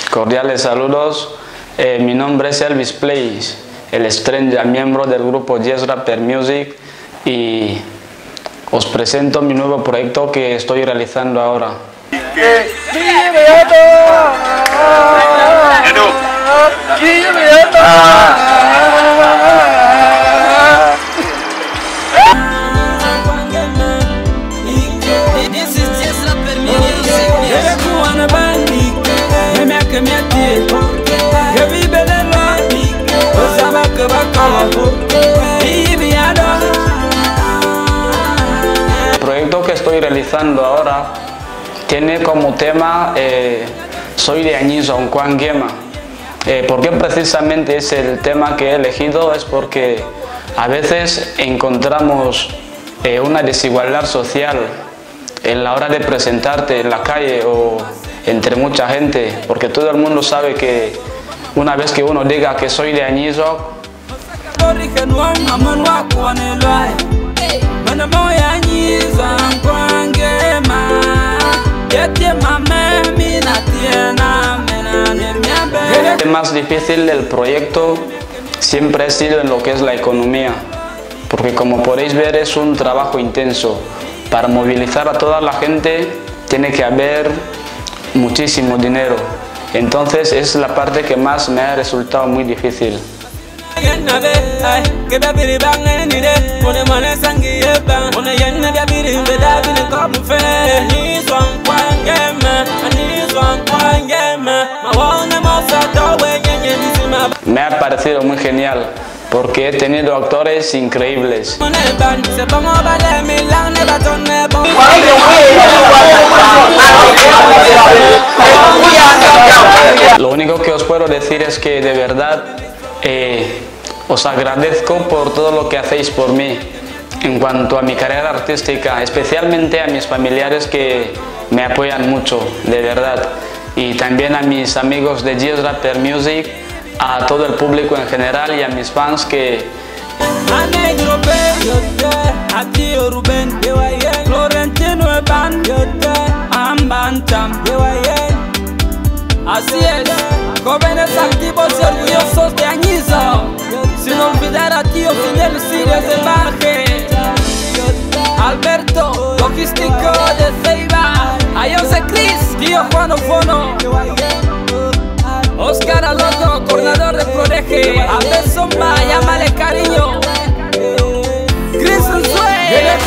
Cordiales saludos. Mi nombre es Elvis Plays, el Stranger, miembro del grupo Jazz Rapper Music, y os presento mi nuevo proyecto que estoy realizando ahora. El proyecto que estoy realizando ahora tiene como tema Soy de Añizo, Juan Gema. ¿Por qué precisamente es el tema que he elegido? Es porque a veces encontramos una desigualdad social en la hora de presentarte en la calle o entre mucha gente, porque todo el mundo sabe que una vez que uno diga que soy de Añizo, el más difícil del proyecto siempre ha sido en lo que es la economía, porque como podéis ver es un trabajo intenso. Para movilizar a toda la gente tiene que haber muchísimo dinero, entonces es la parte que más me ha resultado muy difícil. Me ha parecido muy genial porque he tenido actores increíbles. Lo único que os puedo decir es que de verdad os agradezco por todo lo que hacéis por mí en cuanto a mi carrera artística, especialmente a mis familiares que me apoyan mucho, de verdad, y también a mis amigos de Jazz Rapper Music, a todo el público en general y a mis fans que... Así es, jóvenes activos y orgullosos de Añizo, sin olvidar a tío Fidel Sirius de Marge, Alberto, logístico de Ceiba, a José Cris, tío Juan Ofono, Oscar Alonso, coordinador de Prodeje, Abel Zomba, llámale cariño, Chris Nsue.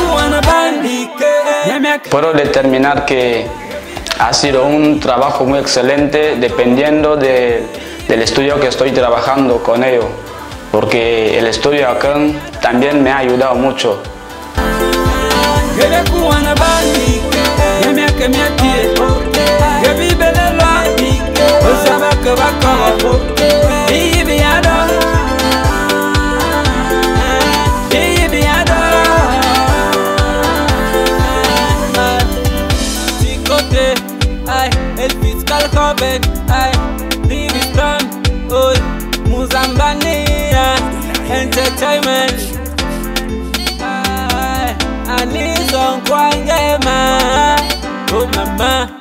Puedo determinar que ha sido un trabajo muy excelente dependiendo del estudio que estoy trabajando con ellos, porque el estudio acá también me ha ayudado mucho. El fiscal joven, Divistrón, Muzambania, Entertainment, Añizo, Juan Gema, oh mamá.